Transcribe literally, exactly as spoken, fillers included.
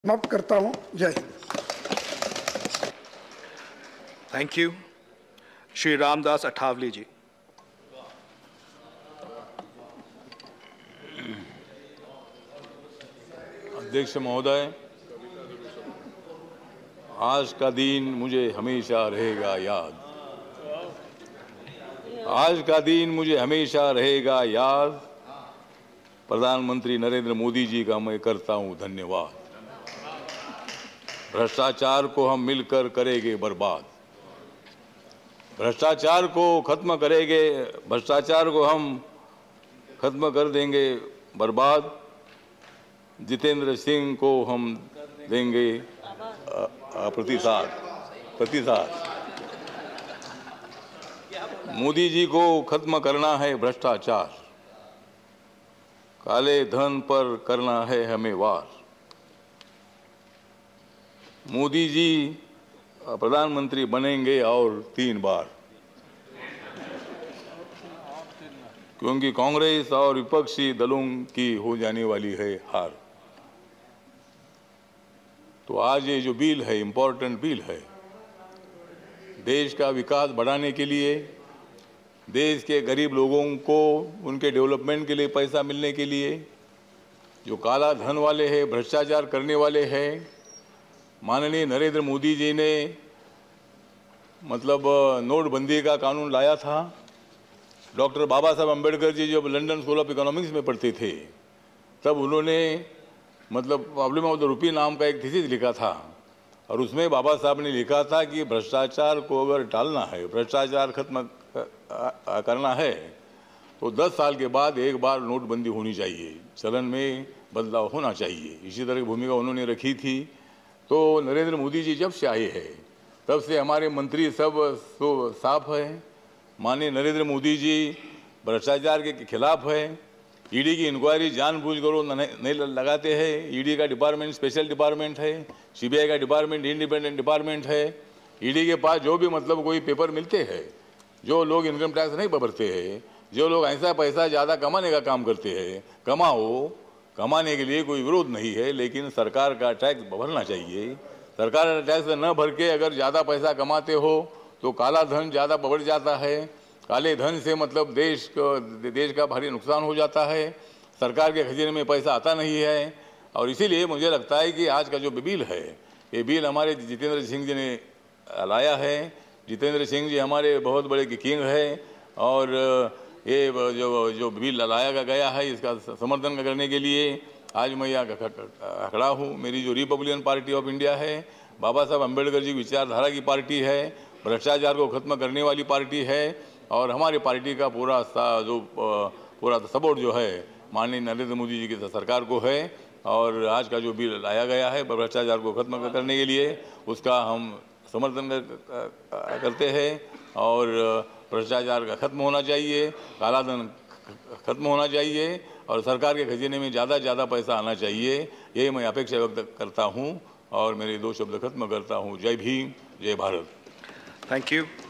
समाप्त करता हूं। जय हिंद। Thank you. श्री रामदास अठावले जी। अध्यक्ष महोदय, आज का दिन मुझे हमेशा रहेगा याद। आज का दिन मुझे हमेशा रहेगा याद। प्रधानमंत्री नरेंद्र मोदी जी का मैं करता हूं धन्यवाद। भ्रष्टाचार को हम मिलकर करेंगे बर्बाद। भ्रष्टाचार को खत्म करेंगे, भ्रष्टाचार को हम खत्म कर देंगे बर्बाद। जितेंद्र सिंह को हम देंगे प्रतिसाद प्रतिसाद मोदी जी को खत्म करना है भ्रष्टाचार, काले धन पर करना है हमें वार। मोदी जी प्रधानमंत्री बनेंगे और तीन बार, क्योंकि कांग्रेस और विपक्षी दलों की हो जाने वाली है हार। तो आज ये जो बिल है, इम्पोर्टेंट बिल है, देश का विकास बढ़ाने के लिए, देश के गरीब लोगों को उनके डेवलपमेंट के लिए पैसा मिलने के लिए, जो काला धन वाले हैं, भ्रष्टाचार करने वाले हैं, माननीय नरेंद्र मोदी जी ने मतलब नोटबंदी का कानून लाया था। डॉक्टर बाबा साहब अम्बेडकर जी जब लंदन स्कूल ऑफ इकोनॉमिक्स में पढ़ते थे, तब उन्होंने मतलब प्रॉब्लम ऑफ द रुपी नाम का एक थीसिस लिखा था, और उसमें बाबा साहब ने लिखा था कि भ्रष्टाचार को अगर टालना है, भ्रष्टाचार खत्म करना है, तो दस साल के बाद एक बार नोटबंदी होनी चाहिए, चलन में बदलाव होना चाहिए। इसी तरह की भूमिका उन्होंने रखी थी। तो नरेंद्र मोदी जी जब से आए हैं, तब से हमारे मंत्री सब तो साफ है। माननीय नरेंद्र मोदी जी भ्रष्टाचार के खिलाफ है। ईडी की इंक्वायरी जानबूझकर नहीं लगाते हैं। ईडी का डिपार्टमेंट स्पेशल डिपार्टमेंट है, सीबीआई का डिपार्टमेंट इंडिपेंडेंट डिपार्टमेंट है। ईडी के पास जो भी मतलब कोई पेपर मिलते हैं, जो लोग इनकम टैक्स नहीं भरते हैं, जो लोग ऐसा पैसा ज़्यादा कमाने का काम करते हैं, कमाओ, कमाने के लिए कोई विरोध नहीं है, लेकिन सरकार का टैक्स भरना चाहिए। सरकार का टैक्स न भर के अगर ज़्यादा पैसा कमाते हो तो काला धन ज़्यादा बढ़ जाता है। काले धन से मतलब देश को देश का भारी नुकसान हो जाता है, सरकार के खजाने में पैसा आता नहीं है। और इसीलिए मुझे लगता है कि आज का जो बिल है, ये बिल हमारे जितेंद्र सिंह जी ने लाया है। जितेंद्र सिंह जी हमारे बहुत बड़े किंग है, और ये जो जो बिल लाया गया है, इसका समर्थन करने के लिए आज मैं यहाँ खड़ा हूँ। मेरी जो रिपब्लिकन पार्टी ऑफ इंडिया है, बाबा साहब अम्बेडकर जी विचारधारा की पार्टी है, भ्रष्टाचार को खत्म करने वाली पार्टी है, और हमारी पार्टी का पूरा जो पूरा सपोर्ट जो है माननीय नरेंद्र मोदी जी की सरकार को है। और आज का जो बिल लाया गया है भ्रष्टाचार को खत्म करने के लिए, उसका हम समर्थन करते हैं। और भ्रष्टाचार का खत्म होना चाहिए, काला धन खत्म होना चाहिए, और सरकार के खजाने में ज़्यादा से ज़्यादा पैसा आना चाहिए। यही मैं अपेक्षा व्यक्त करता हूँ, और मेरे दो शब्द खत्म करता हूँ। जय भीम, जय भारत। Thank you.